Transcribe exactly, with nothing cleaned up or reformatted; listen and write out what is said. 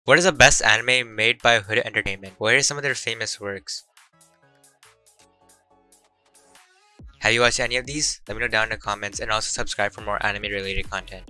What is the best anime made by Hood Entertainment? What are some of their famous works? Have you watched any of these? Let me know down in the comments and also subscribe for more anime related content.